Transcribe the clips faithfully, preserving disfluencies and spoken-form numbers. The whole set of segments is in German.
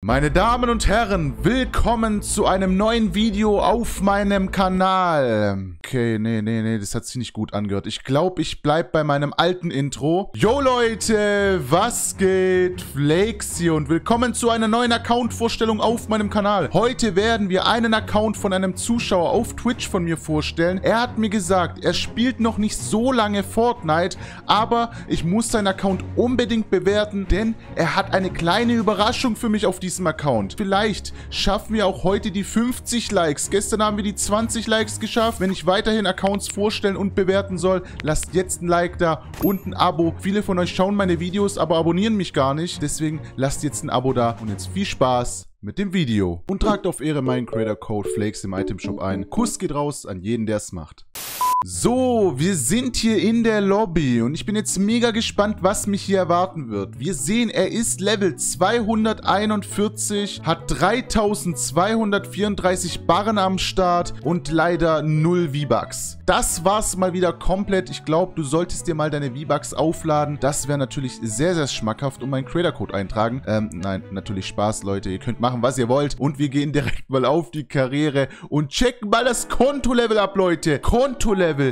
Meine Damen und Herren, willkommen zu einem neuen Video auf meinem Kanal. Okay, nee, nee, nee, das hat sich nicht gut angehört. Ich glaube, ich bleibe bei meinem alten Intro. Yo Leute, was geht? Flakes hier und willkommen zu einer neuen Account-Vorstellung auf meinem Kanal. Heute werden wir einen Account von einem Zuschauer auf Twitch von mir vorstellen. Er hat mir gesagt, er spielt noch nicht so lange Fortnite, aber ich muss seinen Account unbedingt bewerten, denn er hat eine kleine Überraschung für mich auf diesem Account. Vielleicht schaffen wir auch heute die fünfzig Likes. Gestern haben wir die zwanzig Likes geschafft. Wenn ich weiterhin Accounts vorstellen und bewerten soll, lasst jetzt ein Like da und ein Abo. Viele von euch schauen meine Videos, aber abonnieren mich gar nicht. Deswegen lasst jetzt ein Abo da und jetzt viel Spaß mit dem Video. Und tragt auf Ehre meinen Creator-Code Flakes im Itemshop ein. Kuss geht raus an jeden, der es macht. So, wir sind hier in der Lobby und ich bin jetzt mega gespannt, was mich hier erwarten wird. Wir sehen, er ist Level zweihunderteinundvierzig, hat dreitausendzweihundertvierunddreißig Barren am Start und leider null V-Bucks. Das war's mal wieder komplett. Ich glaube, du solltest dir mal deine V-Bucks aufladen. Das wäre natürlich sehr, sehr schmackhaft und meinen Creator-Code eintragen. Ähm, nein, natürlich Spaß, Leute. Ihr könnt machen, was ihr wollt. Und wir gehen direkt mal auf die Karriere und checken mal das Konto-Level ab, Leute. Konto-Level. Level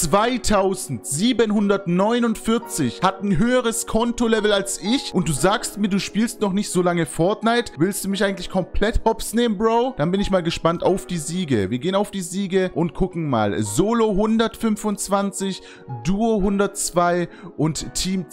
zweitausendsiebenhundertneunundvierzig, hat ein höheres Kontolevel als ich und du sagst mir, du spielst noch nicht so lange Fortnite. Willst du mich eigentlich komplett hops nehmen, Bro? Dann bin ich mal gespannt auf die Siege. Wir gehen auf die Siege und gucken mal. Solo hundertfünfundzwanzig, Duo hundertzwei und Team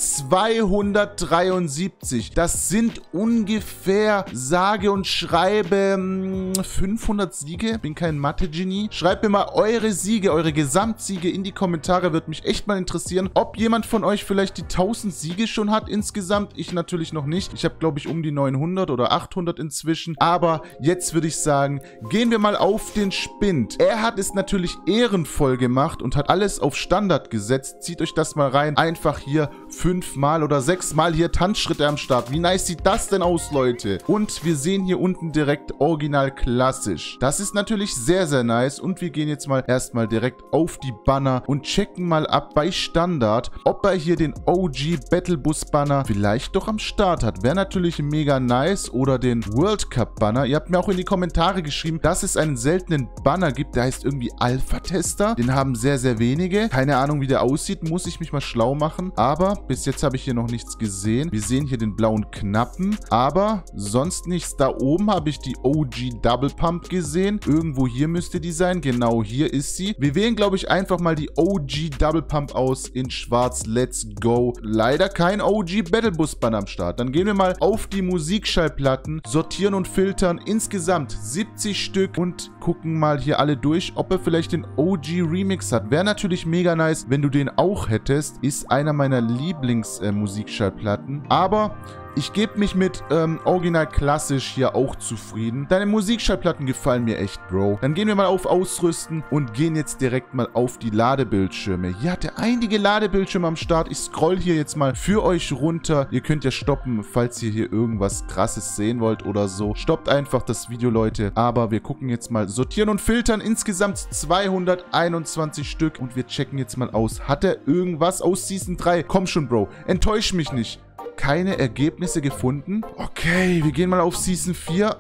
zweihundertdreiundsiebzig. Das sind ungefähr, sage und schreibe, fünfhundert Siege. Bin kein Mathe-Genie. Schreibt mir mal eure Siege, eure Gesamt Siege in die Kommentare, wird mich echt mal interessieren, ob jemand von euch vielleicht die tausend Siege schon hat insgesamt. Ich natürlich noch nicht. Ich habe, glaube ich, um die neunhundert oder achthundert inzwischen. Aber jetzt würde ich sagen, gehen wir mal auf den Spind. Er hat es natürlich ehrenvoll gemacht und hat alles auf Standard gesetzt. Zieht euch das mal rein. Einfach hier fünfmal oder sechsmal hier Tanzschritte am Start. Wie nice sieht das denn aus, Leute? Und wir sehen hier unten direkt original klassisch. Das ist natürlich sehr, sehr nice. Und wir gehen jetzt mal erstmal direkt auf die Banner und checken mal ab bei Standard, ob er hier den O G Battle Bus Banner vielleicht doch am Start hat. Wäre natürlich mega nice. Oder den World Cup Banner. Ihr habt mir auch in die Kommentare geschrieben, dass es einen seltenen Banner gibt, der heißt irgendwie Alpha Tester. Den haben sehr, sehr wenige. Keine Ahnung, wie der aussieht. Muss ich mich mal schlau machen. Aber bis jetzt habe ich hier noch nichts gesehen. Wir sehen hier den blauen Knappen. Aber sonst nichts. Da oben habe ich die O G Double Pump gesehen. Irgendwo hier müsste die sein. Genau hier ist sie. Wir wählen, glaube ich, einfach mal die O G Double Pump aus in schwarz. Let's go. Leider kein O G Battle Bus Banner am Start. Dann gehen wir mal auf die Musikschallplatten, sortieren und filtern. Insgesamt siebzig Stück und gucken mal hier alle durch, ob er vielleicht den O G Remix hat. Wäre natürlich mega nice, wenn du den auch hättest. Ist einer meiner Lieblings-Musikschallplatten. Äh, Aber ich gebe mich mit ähm, original klassisch hier auch zufrieden. Deine Musikschallplatten gefallen mir echt, Bro. Dann gehen wir mal auf Ausrüsten und gehen jetzt direkt mal auf die Ladebildschirme. Hier hat er einige Ladebildschirme am Start. Ich scroll hier jetzt mal für euch runter. Ihr könnt ja stoppen, falls ihr hier irgendwas Krasses sehen wollt oder so. Stoppt einfach das Video, Leute. Aber wir gucken jetzt mal. Sortieren und filtern. Insgesamt zweihunderteinundzwanzig Stück. Und wir checken jetzt mal aus. Hat er irgendwas aus Season drei? Komm schon, Bro. Enttäusch mich nicht. Keine Ergebnisse gefunden. Okay, wir gehen mal auf Season vier.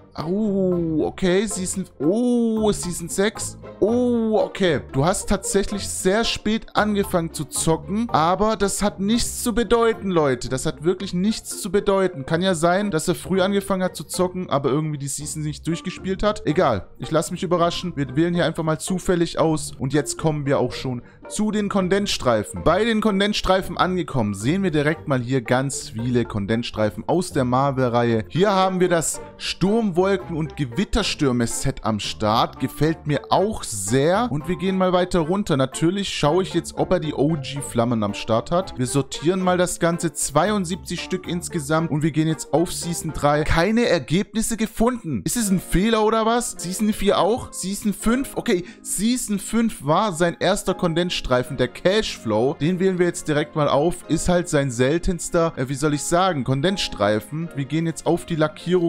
Oh, okay, Season... Oh, Season sechs. Oh, okay. Du hast tatsächlich sehr spät angefangen zu zocken, aber das hat nichts zu bedeuten, Leute. Das hat wirklich nichts zu bedeuten. Kann ja sein, dass er früh angefangen hat zu zocken, aber irgendwie die Season nicht durchgespielt hat. Egal, ich lasse mich überraschen. Wir wählen hier einfach mal zufällig aus und jetzt kommen wir auch schon zu den Kondensstreifen. Bei den Kondensstreifen angekommen, sehen wir direkt mal hier ganz viele Kondensstreifen aus der Marvel-Reihe. Hier haben wir das Sturmwolken- und Gewitterstürme-Set am Start. Gefällt mir auch sehr. Und wir gehen mal weiter runter. Natürlich schaue ich jetzt, ob er die O G-Flammen am Start hat. Wir sortieren mal das Ganze. zweiundsiebzig Stück insgesamt. Und wir gehen jetzt auf Season drei. Keine Ergebnisse gefunden. Ist es ein Fehler oder was? Season vier auch? Season fünf? Okay, Season fünf war sein erster Kondensstreifen, der Cashflow. Den wählen wir jetzt direkt mal auf. Ist halt sein seltenster, äh, wie soll ich sagen, Kondensstreifen. Wir gehen jetzt auf die Lackierungen.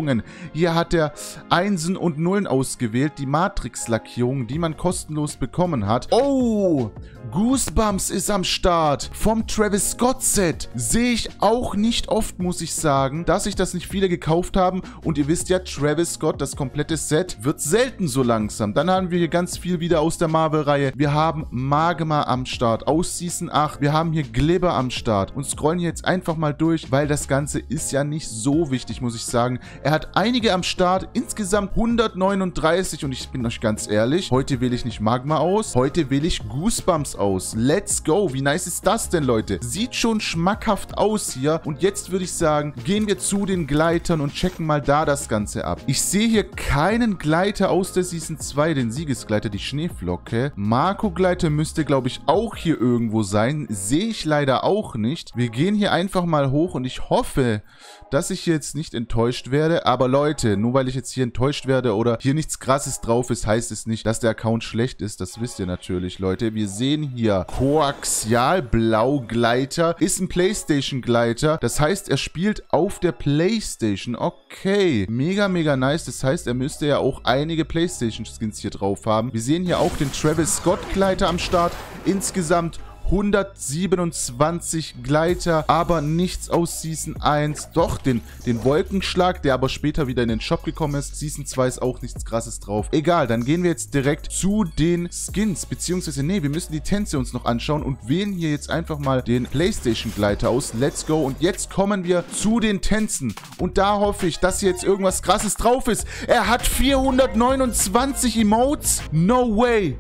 Hier hat er Einsen und Nullen ausgewählt. Die Matrix-Lackierung, die man kostenlos bekommen hat. Oh, Goosebumps ist am Start. Vom Travis Scott-Set. Sehe ich auch nicht oft, muss ich sagen, dass sich das nicht viele gekauft haben. Und ihr wisst ja, Travis Scott, das komplette Set, wird selten so langsam. Dann haben wir hier ganz viel wieder aus der Marvel-Reihe. Wir haben Magma am Start aus Season acht. Wir haben hier Glibber am Start. Und scrollen hier jetzt einfach mal durch, weil das Ganze ist ja nicht so wichtig, muss ich sagen. Er hat einige am Start. Insgesamt hundertneununddreißig. Und ich bin euch ganz ehrlich, heute wähle ich nicht Magma aus. Heute wähle ich Goosebumps aus. Let's go. Wie nice ist das denn, Leute? Sieht schon schmackhaft aus hier. Und jetzt würde ich sagen, gehen wir zu den Gleitern und checken mal da das Ganze ab. Ich sehe hier keinen Gleiter aus der Season zwei, den Siegesgleiter, die Schneeflocke. Marco-Gleiter müsste, glaube ich, auch hier irgendwo sein. Sehe ich leider auch nicht. Wir gehen hier einfach mal hoch und ich hoffe, dass ich jetzt nicht enttäuscht werde. Aber Leute, nur weil ich jetzt hier enttäuscht werde oder hier nichts Krasses drauf ist, heißt es nicht, dass der Account schlecht ist. Das wisst ihr natürlich, Leute. Wir sehen hier Koaxial-Blau-Gleiter. Ist ein PlayStation-Gleiter. Das heißt, er spielt auf der PlayStation. Okay. Mega, mega nice. Das heißt, er müsste ja auch einige PlayStation-Skins hier drauf haben. Wir sehen hier auch den Travis Scott-Gleiter am Start. Insgesamt hundertsiebenundzwanzig Gleiter, aber nichts aus Season eins. Doch, den, den Wolkenschlag, der aber später wieder in den Shop gekommen ist. Season zwei ist auch nichts Krasses drauf. Egal, dann gehen wir jetzt direkt zu den Skins, beziehungsweise, nee, wir müssen die Tänze uns noch anschauen und wählen hier jetzt einfach mal den PlayStation-Gleiter aus. Let's go. Und jetzt kommen wir zu den Tänzen. Und da hoffe ich, dass hier jetzt irgendwas Krasses drauf ist. Er hat vierhundertneunundzwanzig Emotes? No way.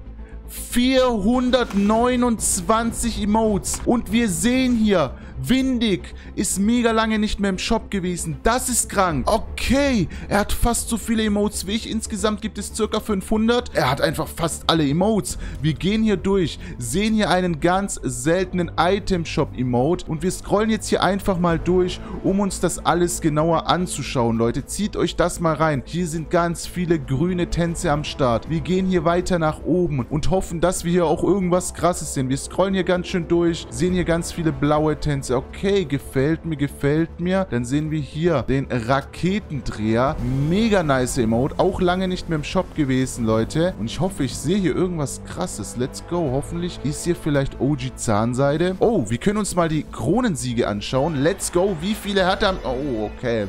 vierhundertneunundzwanzig Emotes. Und wir sehen hier, Windig ist mega lange nicht mehr im Shop gewesen. Das ist krank. Okay, er hat fast so viele Emotes wie ich. Insgesamt gibt es ca. fünfhundert. Er hat einfach fast alle Emotes. Wir gehen hier durch, sehen hier einen ganz seltenen Item-Shop-Emote. Und wir scrollen jetzt hier einfach mal durch, um uns das alles genauer anzuschauen, Leute. Zieht euch das mal rein. Hier sind ganz viele grüne Tänze am Start. Wir gehen hier weiter nach oben und hoffen, dass wir hier auch irgendwas Krasses sehen. Wir scrollen hier ganz schön durch, sehen hier ganz viele blaue Tänze. Okay, gefällt mir, gefällt mir. Dann sehen wir hier den Raketendreher. Mega nice Emote. Auch lange nicht mehr im Shop gewesen, Leute. Und ich hoffe, ich sehe hier irgendwas Krasses. Let's go. Hoffentlich ist hier vielleicht O G Zahnseide. Oh, wir können uns mal die Kronensiege anschauen. Let's go. Wie viele hat er? Oh, okay.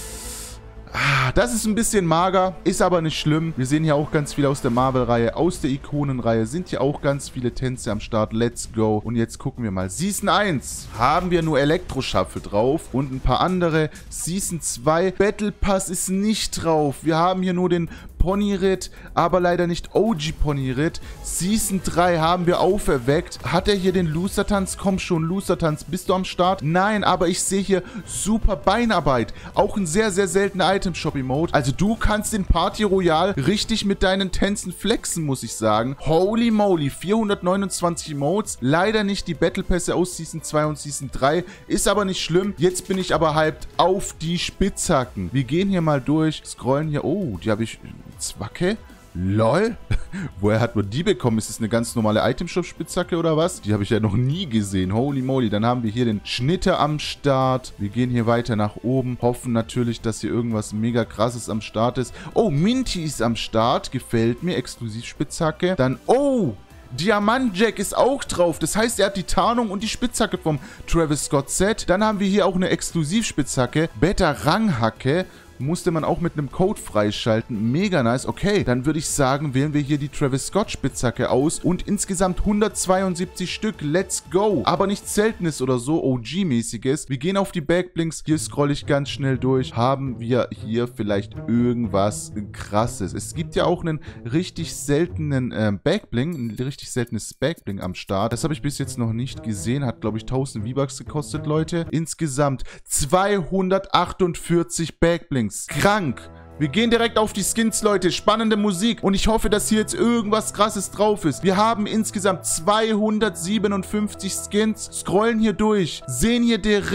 Das ist ein bisschen mager, ist aber nicht schlimm. Wir sehen hier auch ganz viel aus der Marvel-Reihe, aus der Ikonenreihe. Sind hier auch ganz viele Tänze am Start. Let's go. Und jetzt gucken wir mal. Season eins haben wir nur Elektro-Shuffle drauf und ein paar andere. Season zwei Battle Pass ist nicht drauf. Wir haben hier nur den Ponyritt, aber leider nicht O G Ponyritt. Season drei haben wir auferweckt. Hat er hier den Loser-Tanz? Komm schon, Loser-Tanz. Bist du am Start? Nein, aber ich sehe hier super Beinarbeit. Auch ein sehr, sehr seltener Item-Shop-Emote. Also du kannst den Party Royale richtig mit deinen Tänzen flexen, muss ich sagen. Holy moly, vierhundertneunundzwanzig Emotes. Leider nicht die Battle Pässe aus Season zwei und Season drei. Ist aber nicht schlimm. Jetzt bin ich aber hyped auf die Spitzhacken. Wir gehen hier mal durch, scrollen hier. Oh, die habe ich... Zwacke? Lol? Woher hat man die bekommen? Ist das eine ganz normale Itemshop-Spitzhacke oder was? Die habe ich ja noch nie gesehen. Holy moly. Dann haben wir hier den Schnitter am Start. Wir gehen hier weiter nach oben. Hoffen natürlich, dass hier irgendwas mega krasses am Start ist. Oh, Minty ist am Start. Gefällt mir. Exklusivspitzhacke. Dann, oh... Diamant Jack ist auch drauf. Das heißt, er hat die Tarnung und die Spitzhacke vom Travis Scott Set. Dann haben wir hier auch eine Exklusivspitzhacke. Beta Ranghacke. Musste man auch mit einem Code freischalten. Mega nice. Okay, dann würde ich sagen, wählen wir hier die Travis Scott Spitzhacke aus. Und insgesamt hundertzweiundsiebzig Stück. Let's go. Aber nichts Seltenes oder so, O G-mäßiges. Wir gehen auf die Backblinks. Hier scrolle ich ganz schnell durch. Haben wir hier vielleicht irgendwas Krasses? Es gibt ja auch einen richtig seltenen äh, Backblink. Ein richtig seltenes Backblink am Start. Das habe ich bis jetzt noch nicht gesehen. Hat, glaube ich, tausend V-Bucks gekostet, Leute. Insgesamt zweihundertachtundvierzig Backblinks. Krank. Wir gehen direkt auf die Skins, Leute. Spannende Musik. Und ich hoffe, dass hier jetzt irgendwas Krasses drauf ist. Wir haben insgesamt zweihundertsiebenundfünfzig Skins. Scrollen hier durch. Sehen hier direkt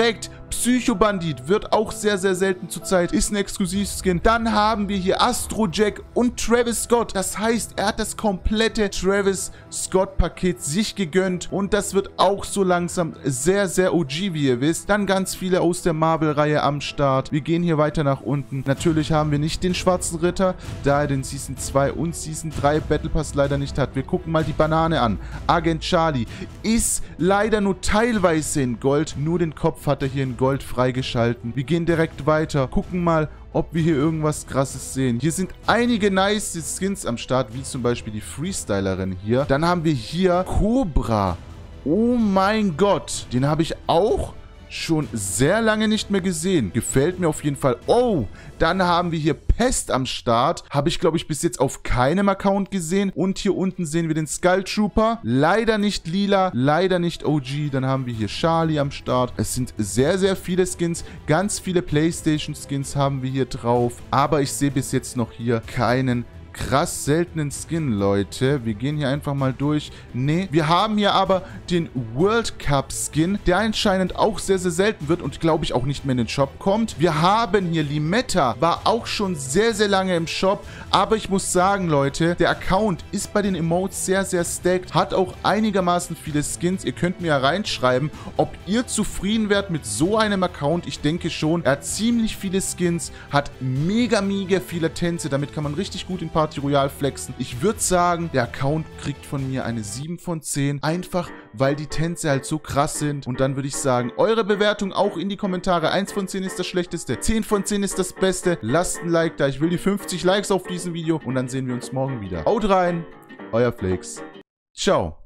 Psycho-Bandit wird auch sehr, sehr selten zurzeit. Ist ein Exklusivskin. Dann haben wir hier Astro Jack und Travis Scott. Das heißt, er hat das komplette Travis Scott-Paket sich gegönnt. Und das wird auch so langsam sehr, sehr O G, wie ihr wisst. Dann ganz viele aus der Marvel-Reihe am Start. Wir gehen hier weiter nach unten. Natürlich haben wir nicht den Schwarzen Ritter, da er den Season zwei und Season drei Battle Pass leider nicht hat. Wir gucken mal die Banane an. Agent Charlie ist leider nur teilweise in Gold. Nur den Kopf hat er hier in Gold freigeschalten. Wir gehen direkt weiter. Gucken mal, ob wir hier irgendwas Krasses sehen. Hier sind einige nice Skins am Start, wie zum Beispiel die Freestylerin hier. Dann haben wir hier Cobra. Oh mein Gott. Den habe ich auch schon sehr lange nicht mehr gesehen. Gefällt mir auf jeden Fall. Oh, dann haben wir hier Pest am Start. Habe ich, glaube ich, bis jetzt auf keinem Account gesehen. Und hier unten sehen wir den Skull Trooper. Leider nicht lila, leider nicht O G. Dann haben wir hier Charlie am Start. Es sind sehr, sehr viele Skins. Ganz viele PlayStation-Skins haben wir hier drauf. Aber ich sehe bis jetzt noch hier keinen krass seltenen Skin, Leute. Wir gehen hier einfach mal durch. Nee, wir haben hier aber den World Cup Skin, der anscheinend auch sehr, sehr selten wird und glaube ich auch nicht mehr in den Shop kommt. Wir haben hier Limetta, war auch schon sehr, sehr lange im Shop, aber ich muss sagen, Leute, der Account ist bei den Emotes sehr, sehr stacked, hat auch einigermaßen viele Skins. Ihr könnt mir ja reinschreiben, ob ihr zufrieden wärt mit so einem Account. Ich denke schon. Er hat ziemlich viele Skins, hat mega, mega viele Tänze. Damit kann man richtig gut in Party Royale flexen. Ich würde sagen, der Account kriegt von mir eine sieben von zehn. Einfach, weil die Tänze halt so krass sind. Und dann würde ich sagen, eure Bewertung auch in die Kommentare. eins von zehn ist das Schlechteste. zehn von zehn ist das Beste. Lasst ein Like da. Ich will die fünfzig Likes auf diesem Video. Und dann sehen wir uns morgen wieder. Haut rein. Euer Flakes. Ciao.